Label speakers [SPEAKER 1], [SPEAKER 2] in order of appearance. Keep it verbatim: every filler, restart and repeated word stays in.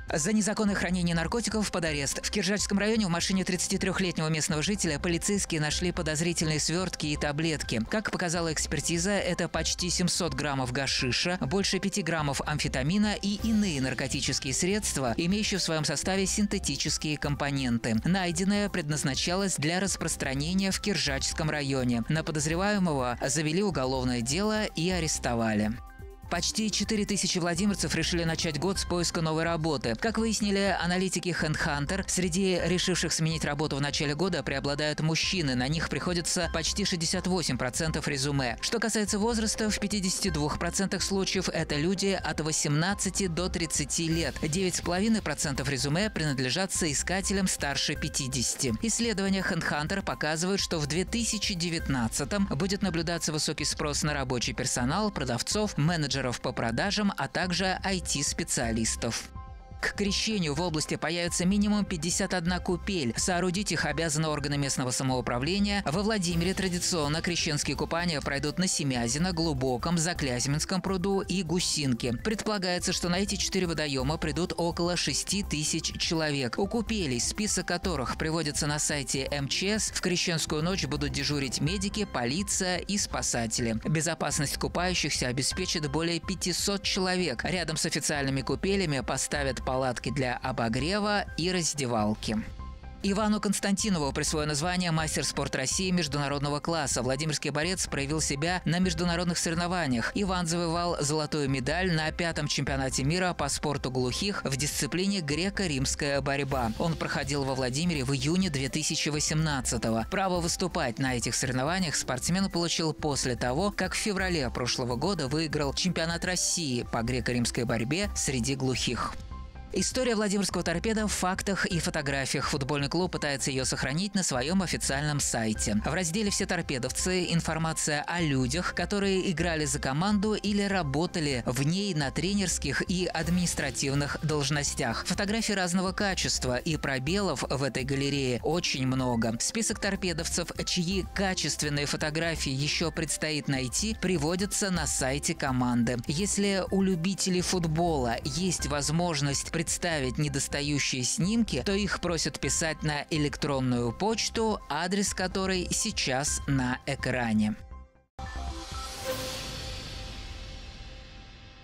[SPEAKER 1] За незаконное хранение наркотиков под арест. В Киржачском районе в машине тридцатитрёхлетнего местного жителя полицейские нашли подозрительные свертки и таблетки. Как показала экспертиза, это почти семьсот граммов гашиша, больше пяти граммов амфетамина и иные наркотические средства, имеющие в своем составе синтетические компоненты. Найденное предназначалось для распространения в Киржачском районе. На подозреваемого завели уголовное дело и арестовали. Почти четыре тысячи владимирцев решили начать год с поиска новой работы. Как выяснили аналитики HeadHunter, среди решивших сменить работу в начале года преобладают мужчины. На них приходится почти шестьдесят восемь процентов резюме. Что касается возраста, в пятидесяти двух процентах случаев это люди от восемнадцати до тридцати лет. девять целых пять десятых процента резюме принадлежат соискателям старше пятидесяти. Исследования HeadHunter показывают, что в две тысячи девятнадцатом будет наблюдаться высокий спрос на рабочий персонал, продавцов, менеджеров по продажам, а также ай ти-специалистов. К крещению в области появится минимум пятьдесят одна купель. Соорудить их обязаны органы местного самоуправления. Во Владимире традиционно крещенские купания пройдут на Семязино, Глубоком, Заклязьминском пруду и Гусинке. Предполагается, что на эти четыре водоема придут около шести тысяч человек. У купелей, список которых приводится на сайте эм че эс, в крещенскую ночь будут дежурить медики, полиция и спасатели. Безопасность купающихся обеспечит более пятисот человек. Рядом с официальными купелями поставят палатки для обогрева и раздевалки. Ивану Константинову присвоено звание «Мастер спорта России» международного класса. Владимирский борец проявил себя на международных соревнованиях. Иван завоевал золотую медаль на пятом чемпионате мира по спорту глухих в дисциплине греко-римская борьба. Он проходил во Владимире в июне две тысячи восемнадцатого. Право выступать на этих соревнованиях спортсмен получил после того, как в феврале прошлого года выиграл чемпионат России по греко-римской борьбе среди глухих. История Владимирского торпедо в фактах и фотографиях. Футбольный клуб пытается ее сохранить на своем официальном сайте. В разделе «Все торпедовцы» информация о людях, которые играли за команду или работали в ней на тренерских и административных должностях. Фотографии разного качества, и пробелов в этой галерее очень много. Список торпедовцев, чьи качественные фотографии еще предстоит найти, приводится на сайте команды. Если у любителей футбола есть возможность представить недостающие снимки, то их просят писать на электронную почту, адрес которой сейчас на экране.